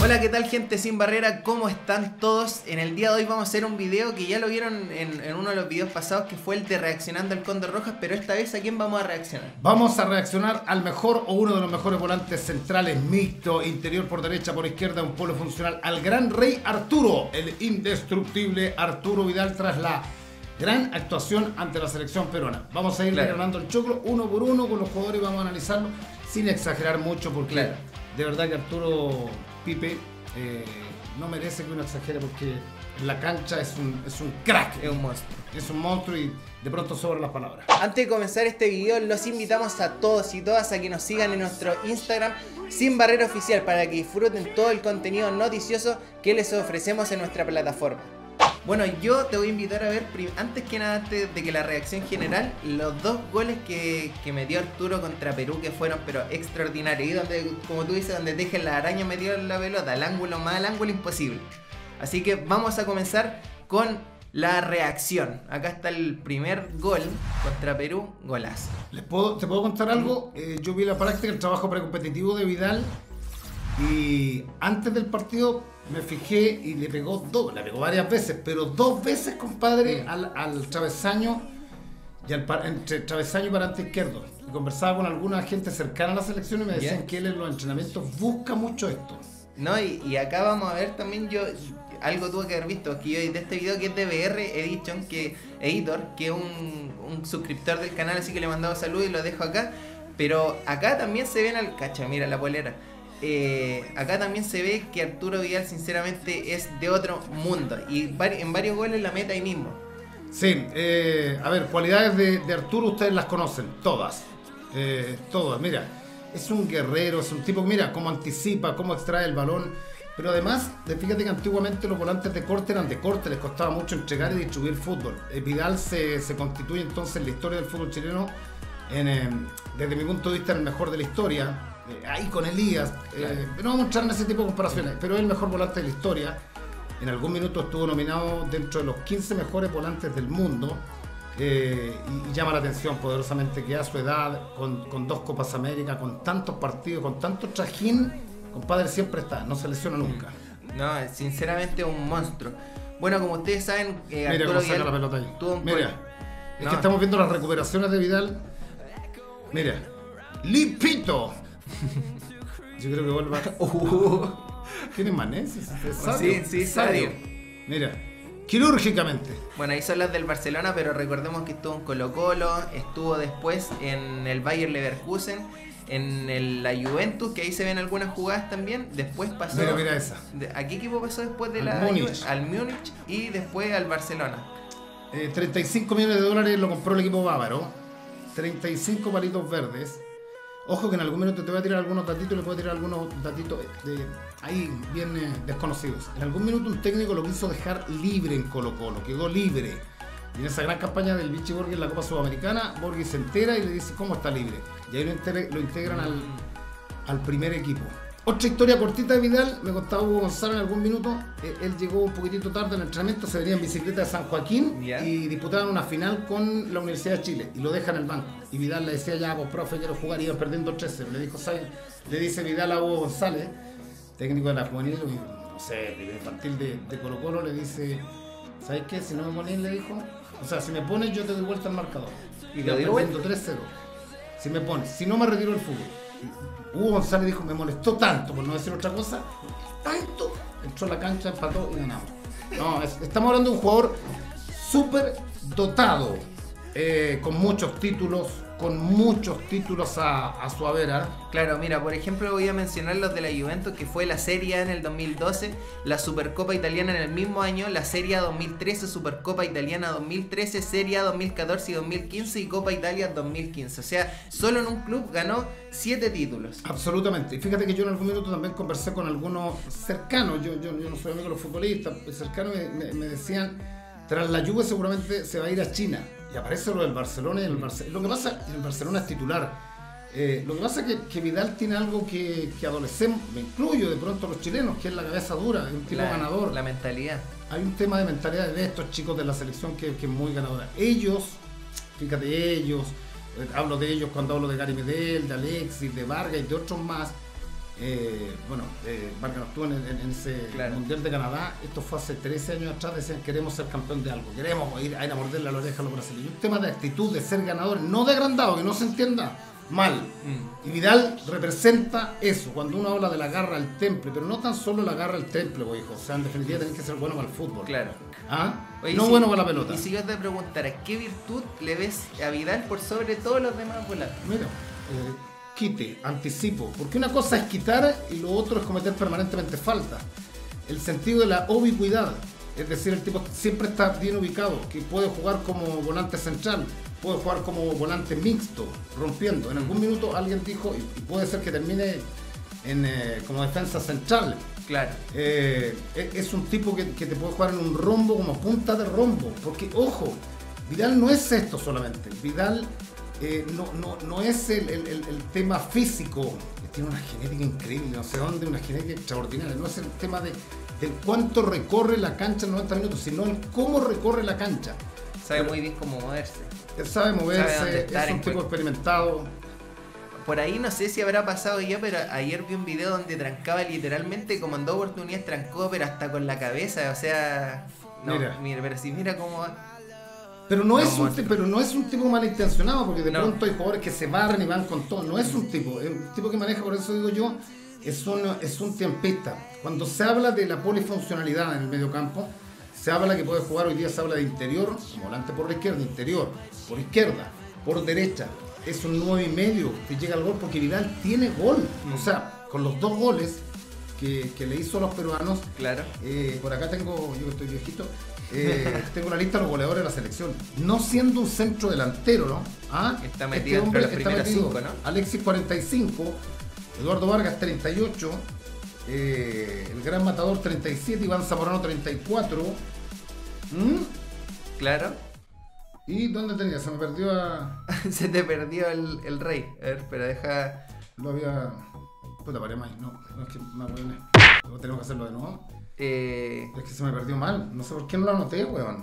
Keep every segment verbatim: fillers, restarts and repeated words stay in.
Hola, ¿qué tal, gente sin barrera? ¿Cómo están todos? En el día de hoy vamos a hacer un video que ya lo vieron en, en uno de los videos pasados, que fue el de reaccionando al Cóndor Rojas, pero esta vez ¿a quién vamos a reaccionar? Vamos a reaccionar al mejor o uno de los mejores volantes centrales mixto, interior por derecha, por izquierda, un polo funcional, al gran rey Arturo, el indestructible Arturo Vidal, tras la gran actuación ante la selección peruana. Vamos a ir Claro. ganando el choclo uno por uno con los jugadores, vamos a analizarlo sin exagerar mucho, porque Claro. de verdad que Arturo Pipe eh, no merece que uno exagere, porque en la cancha es un, es un crack, Es un monstruo. es un monstruo y de pronto sobran las palabras. Antes de comenzar este video, los invitamos a todos y todas a que nos sigan en nuestro Instagram Sin Barrera Oficial, para que disfruten todo el contenido noticioso que les ofrecemos en nuestra plataforma. Bueno, yo te voy a invitar a ver, antes que nada, antes de que la reacción general, los dos goles que, que metió Arturo contra Perú, que fueron pero extraordinarios, y donde, como tú dices, donde dejen la araña metió la pelota, al ángulo más al ángulo imposible. Así que vamos a comenzar con la reacción. Acá está el primer gol contra Perú, golazo. ¿Les puedo, ¿Te puedo contar algo? Eh, yo vi la práctica, el trabajo precompetitivo de Vidal, y antes del partido me fijé y le pegó dos, le pegó varias veces, pero dos veces, compadre, al, al travesaño y al par, entre travesaño y parante izquierdo. Y conversaba con alguna gente cercana a la selección y me decían Yeah. que él en los entrenamientos busca mucho esto. No, y, y acá vamos a ver también, yo algo tuve que haber visto, que yo de este video, que es de B R Edition, que Editor, que es un, un suscriptor del canal, así que le mandaba saludos y lo dejo acá. Pero acá también se ven al cacha, mira la polera. Eh, acá también se ve que Arturo Vidal sinceramente es de otro mundo, y vari- en varios goles la meta ahí mismo. Sí, eh, a ver, cualidades de, de Arturo ustedes las conocen, todas, eh, todas, mira, es un guerrero, es un tipo, mira, cómo anticipa, cómo extrae el balón, pero además, fíjate que antiguamente los volantes de corte eran de corte, les costaba mucho entregar y distribuir el fútbol. Eh, Vidal se, se constituye entonces en la historia del fútbol chileno, en, eh, desde mi punto de vista, el mejor de la historia. Eh, ahí con Elías, eh, no vamos a mostrarme ese tipo de comparaciones, pero es el mejor volante de la historia. En algún minuto estuvo nominado dentro de los quince mejores volantes del mundo, eh, y, y llama la atención poderosamente que a su edad, con, con dos Copas América, con tantos partidos, con tanto trajín, compadre, siempre está, no se lesiona nunca. No, sinceramente es un monstruo. Bueno, como ustedes saben, eh, Mira Arturo cómo saca Vidal la pelota ahí. tuvo un Mira, gol. es No. que estamos viendo las recuperaciones de Vidal. Mira, limpito. Yo creo que vuelva. Uh, ¿Quién es Manés? Es sabio, Sí, sí, es sabio. sabio. Mira, quirúrgicamente. Bueno, ahí son las del Barcelona, pero recordemos que estuvo en Colo Colo, estuvo después en el Bayer Leverkusen, en el, la Juventus, que ahí se ven algunas jugadas también. Después pasó. Mira, mira esa. de- ¿A qué equipo pasó después de Al la Múnich. Ju- Al Múnich, y después al Barcelona. Eh, treinta y cinco millones de dólares lo compró el equipo bávaro. treinta y cinco palitos verdes. Ojo que en algún minuto te voy a tirar algunos datitos, le puedo tirar algunos datitos de, ahí bien eh, desconocidos. En algún minuto un técnico lo quiso dejar libre en Colo Colo, quedó libre. Y en esa gran campaña del Vichy Borghi en la Copa Sudamericana, Borghi se entera y le dice cómo está libre. Y ahí lo, integre- lo integran al, al primer equipo. Otra historia cortita de Vidal, me contaba Hugo González en algún minuto. eh, Él llegó un poquitito tarde al entrenamiento, se venía en bicicleta de San Joaquín Ya. y disputaban una final con la Universidad de Chile y lo dejan en el banco. Y Vidal le decía, ya, pues profe, quiero jugar, y iban perdiendo tres cero. Le dijo, ¿sabes? Le dice Vidal a Hugo González, técnico de la juvenil, no sé, de infantil de, de Colo Colo, le dice, ¿sabes qué? Si no me pones, le dijo, o sea, si me pones yo te doy vuelta al marcador. Y Y lo lo dio perdiendo tres cero. Si me pones, si no me retiro el fútbol. Hugo González dijo, me molestó tanto, por no decir otra cosa, tanto, entró a la cancha, empató y ganamos. No, es- estamos hablando de un jugador súper dotado, eh, con muchos títulos, con muchos títulos a, a su haber, ¿ah? Claro, mira, por ejemplo voy a mencionar los de la Juventus, que fue la Serie A en el dos mil doce, la Supercopa Italiana en el mismo año, la Serie A dos mil trece, Supercopa Italiana dos mil trece, Serie A dos mil catorce y dos mil quince y Copa Italia dos mil quince. O sea, solo en un club ganó siete títulos. Absolutamente. Y fíjate que yo en algún minuto también conversé con algunos cercanos, yo, yo, yo no soy amigo de los futbolistas, cercanos me, me, me decían, tras la Juve seguramente se va a ir a China. Y aparece lo del Barcelona y el Barcelona. Lo que pasa, el Barcelona es titular. Eh, lo que pasa es que, que Vidal tiene algo que, que adolecemos, me incluyo de pronto los chilenos, que es la cabeza dura, es un tipo La, ganador. la mentalidad. Hay un tema de mentalidad de estos chicos de la selección que, que es muy ganadora. Ellos, fíjate, ellos, eh, hablo de ellos cuando hablo de Gary Medel, de Alexis, de Vargas y de otros más, Eh, bueno, eh, Vargas no estuvo en, en, en ese claro. Mundial de Canadá. Esto fue hace trece años atrás. Decían, queremos ser campeón de algo, queremos ir a, ir a morderle a la oreja a los brasileños. Un tema de actitud, de ser ganador, no de agrandado, que no se entienda mal. Mm. Y Vidal representa eso. Cuando uno habla de la garra al temple, pero no tan solo la garra al temple, pues, hijo. O sea, en definitiva tenés que ser bueno para el fútbol. Claro. ¿Ah? Oye, no si, bueno para la pelota. Y si yo te preguntara, ¿qué virtud le ves a Vidal por sobre todos los demás volantes? Mira, eh, quite, anticipo. Porque una cosa es quitar y lo otro es cometer permanentemente falta. El sentido de la ubicuidad. Es decir, el tipo siempre está bien ubicado, que puede jugar como volante central, puede jugar como volante mixto, rompiendo. En algún minuto alguien dijo, y puede ser que termine en, eh, como defensa central. Claro. Eh, es un tipo que, que te puede jugar en un rombo como punta de rombo. Porque, ojo, Vidal no es esto solamente. Vidal eh, no, no, no es el, el, el tema físico. Tiene una genética increíble, no sé dónde, una genética extraordinaria. No es el tema de, de cuánto recorre la cancha en noventa minutos, sino el cómo recorre la cancha. Sabe Pero, muy bien cómo moverse. Él sabe moverse, sabe es un tipo experimentado. Por ahí no sé si habrá pasado ya, pero ayer vi un video donde trancaba literalmente, como en dos oportunidades trancó, pero hasta con la cabeza, o sea... No, mira, mira pero si mira cómo... Pero no, no, es un, pero no es un tipo malintencionado, porque de no. pronto hay jugadores que se barren y van con todo. No es un tipo, es un tipo que maneja, por eso digo yo, es un, es un tiempista. Cuando se habla de la polifuncionalidad en el mediocampo, se habla que puede jugar, hoy día se habla de interior, como volante por la izquierda, interior, por izquierda, por derecha. Es un nueve y medio que llega al gol porque Vidal tiene gol. Mm. O sea, con los dos goles que, que le hizo a los peruanos. Claro. Eh, por acá tengo, yo que estoy viejito, eh, tengo la lista de los goleadores de la selección. No siendo un centro delantero, ¿no? ¿Ah? Está metido este hombre entre los primeros cinco, ¿no? Alexis cuarenta y cinco, Eduardo Vargas treinta y ocho, eh, el Gran Matador treinta y siete, Iván Zamorano treinta y cuatro. ¿Mm? Claro. ¿Y dónde tenía? Se me perdió a... Se te perdió el, el rey. A ver, pero deja... Lo había... Puta, paré más. No, no es que me acuerdo. Tenemos que hacerlo de nuevo. Eh... Es que se me perdió mal. No sé por qué no lo anoté, weón.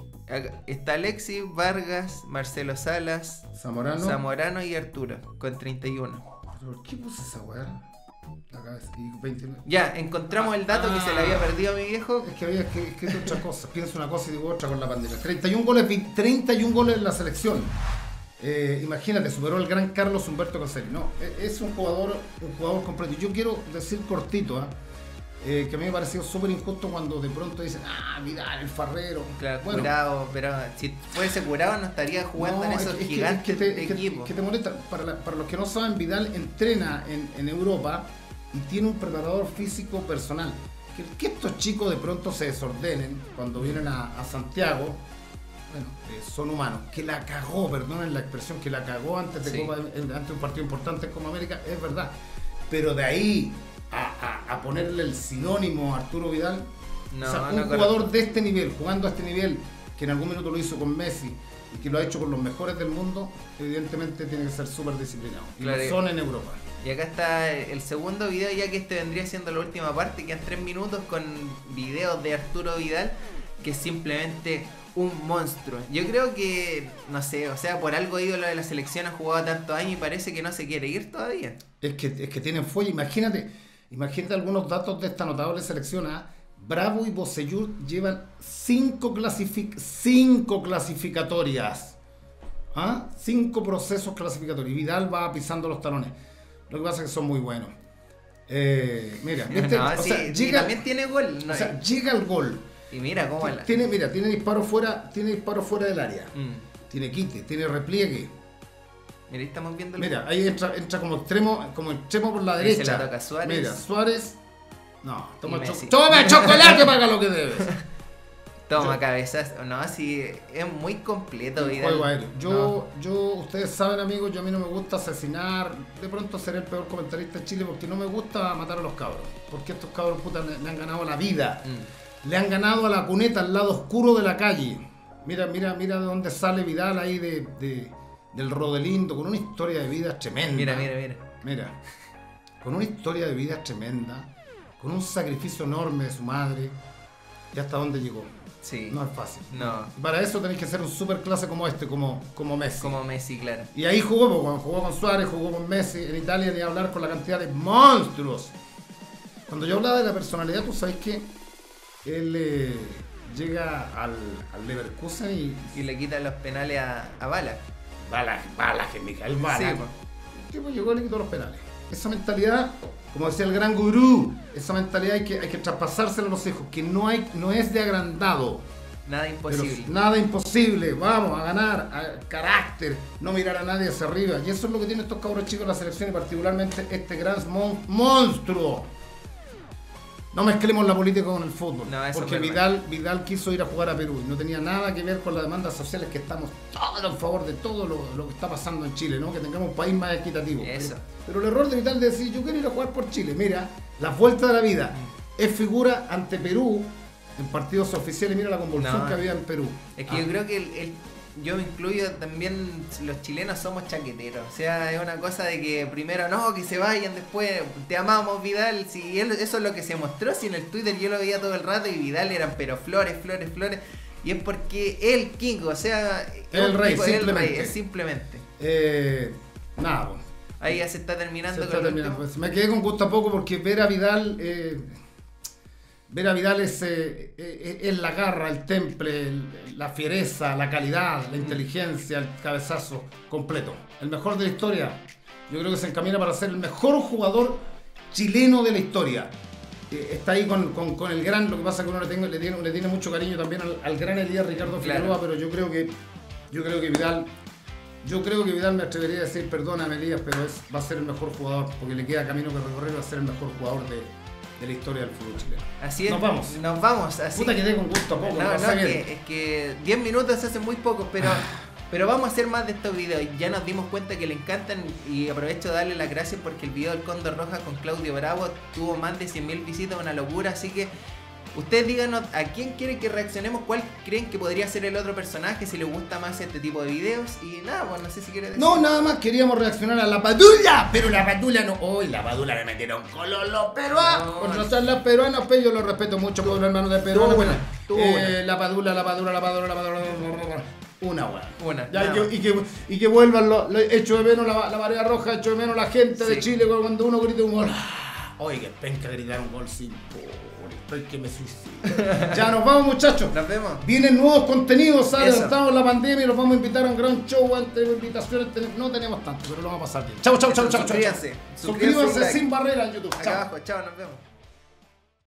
Está Alexis, Vargas, Marcelo Salas, Zamorano, Zamorano y Arturo, con treinta y uno. ¿Por qué puse esa weá? Acá y veintinueve. Ya, encontramos el dato ah, que se le había perdido a mi viejo. Es que había escrito otra cosa. Pienso una cosa y digo otra con la pandemia. treinta y uno goles, treinta y uno goles en la selección. Eh, imagínate, superó al gran Carlos Humberto Caselli. No, es un jugador, un jugador completo. Yo quiero decir cortito, ¿eh? Eh, que a mí me ha parecido súper injusto cuando de pronto dicen, ah, Vidal, el farrero. Claro, bueno, curado, pero si fuese curado no estaría jugando no, en esos es que, gigantes es que te, de es que, equipo. Es que te molesta. Para, la, para los que no saben, Vidal entrena en, en Europa y tiene un preparador físico personal. Que, que estos chicos de pronto se desordenen cuando vienen a, a Santiago, bueno, eh, son humanos. Que la cagó, perdonen la expresión, que la cagó antes de, sí. Copa, antes de un partido importante como América, es verdad. Pero de ahí a, a, a ponerle el sinónimo a Arturo Vidal, no, o sea, un no, jugador correcto. De este nivel, jugando a este nivel, que en algún minuto lo hizo con Messi y que lo ha hecho con los mejores del mundo, evidentemente tiene que ser súper disciplinado. Y claro, lo son en Europa. Y acá está el segundo video, ya que este vendría siendo la última parte, quedan tres minutos con videos de Arturo Vidal, que es simplemente un monstruo. Yo creo que, no sé, o sea, por algo ídolo de la selección, ha jugado tantos años y parece que no se quiere ir todavía. Es que, es que tienen fuelle, imagínate, imagínate algunos datos de esta notable selección. ¿eh? Bravo y Bocellur llevan cinco, clasific cinco clasificatorias. ¿Ah? Cinco procesos clasificatorios. Y Vidal va pisando los talones. Lo que pasa es que son muy buenos. Eh, mira, ¿viste? No, o sí, sea, llega, también tiene gol. No, o sea, llega el gol. Y mira cómo la... tiene, mira, tiene disparo fuera, tiene disparo fuera del área. Mm. Tiene quite, tiene repliegue. Mira, ahí estamos viendo el... Mira, ahí entra, entra como extremo, como extremo por la ahí derecha. Se la toca Suárez. Mira, Suárez. No, toma, cho toma chocolate, paga lo que debes. Toma yo, cabezas, no, así es muy completo. Un juego aéreo. Yo, no. yo, ustedes saben, amigos, yo a mí no me gusta asesinar. De pronto seré el peor comentarista de Chile porque no me gusta matar a los cabros. Porque estos cabros putas le, le han ganado la vida. Mm. Le han ganado a la cuneta, al lado oscuro de la calle. Mira, mira, mira de dónde sale Vidal ahí de, de, del Rodelindo, con una historia de vida tremenda. Mira, mira, mira. Mira, con una historia de vida tremenda, con un sacrificio enorme de su madre. ¿Y hasta dónde llegó? Sí. No es fácil. No. Para eso tenéis que ser un super clase como este, como, como Messi. Como Messi, claro. Y ahí jugó, pues, cuando jugó con Suárez, jugó con Messi, en Italia, ni hablar con la cantidad de monstruos. Cuando yo hablaba de la personalidad, tú sabes que él eh, llega al, al Leverkusen y... Y le quitan los penales a, a Bala. Balas, balas, que Mijael Balas. Sí, pues. El tipo llegó y le quitó los penales. Esa mentalidad, como decía el gran gurú, esa mentalidad hay que, hay que traspasársela a los hijos, que no, hay, no es de agrandado. Nada imposible. Pero nada imposible, vamos a ganar, a carácter, no mirar a nadie hacia arriba. Y eso es lo que tienen estos cabros chicos en la selección y particularmente este gran mon monstruo. No mezclemos la política con el fútbol, No, eso porque es Vidal, Vidal quiso ir a jugar a Perú y no tenía nada que ver con las demandas sociales, que estamos todos en favor de todo lo, lo que está pasando en Chile, ¿no? Que tengamos un país más equitativo. Eso. Pero, pero el error de Vidal de decir, yo quiero ir a jugar por Chile, mira, la vuelta de la vida, es figura ante Perú en partidos oficiales, mira la convulsión No. que había en Perú. Es que Ah. yo creo que el, el- yo me incluyo también, los chilenos somos chaqueteros. O sea, es una cosa de que primero no, que se vayan, después te amamos Vidal. Si él, eso es lo que se mostró, si en el Twitter yo lo veía todo el rato y Vidal eran pero flores, flores, flores. Y es porque el King, o sea, es El un rey, tipo- el simplemente. rey, es simplemente. Eh, nada, pues. Ahí ya se está terminando Se está con el terminando. último. Pues me quedé con gusto a poco porque ver a Vidal, eh, ver a Vidal es, eh, eh, es la garra, el temple, el- la fiereza, la calidad, la inteligencia, el cabezazo completo. El mejor de la historia. Yo creo que se encamina para ser el mejor jugador chileno de la historia. Eh, está ahí con, con- con el gran, lo que pasa es que uno le, tengo- le tiene, le tiene mucho cariño también al, al gran Elías Ricardo Claro. Figueroa, pero yo creo que yo creo que Vidal Yo creo que Vidal, me atrevería a decir, perdóname Elías, pero es, va a ser el mejor jugador, porque le queda camino que recorrer, va a ser el mejor jugador de, de la historia del fútbol chileno. Así es. Nos vamos. Nos vamos. Así. Puta, quedé con gusto a poco, No, lo no, pasé es bien. que, es que diez minutos se hacen muy pocos, pero, pero vamos a hacer más de estos videos. Ya nos dimos cuenta que le encantan y aprovecho de darle las gracias porque el video del Cóndor Roja con Claudio Bravo tuvo más de cien mil visitas, una locura, así que ustedes díganos a quién quieren que reaccionemos, cuál creen que podría ser el otro personaje, si les gusta más este tipo de videos y nada, pues no sé si quieren decir. No, nada más queríamos reaccionar a la Padula, pero la Padula no. Hoy la Padula le metieron color los peruanos. No, Con no. razón las peruanas, pero yo lo respeto mucho, pueblo hermano de Perú. Tú Bueno, una, tú eh, una. la Padula, la Padula, la Padula, la Padula. Una weá. Una, Ya, y, nada que, más. y, que, y que vuelvan los. Lo, echo de menos la, la marea roja, echo de menos la gente de Sí. Chile cuando uno grita un gol. Oye, que penca gritar un gol sin por. Estoy que me suicido. Ya nos vamos, muchachos. Nos vemos. Vienen nuevos contenidos, Eso. adelantamos la pandemia y los vamos a invitar a un gran show. Antes de invitaciones ten- no tenemos tanto, pero lo vamos a pasar bien. Chau, chau, chau, chau, chau. Suscríbanse. Suscríbanse like. sin barrera en YouTube. Acá Chao. abajo, chao, nos vemos.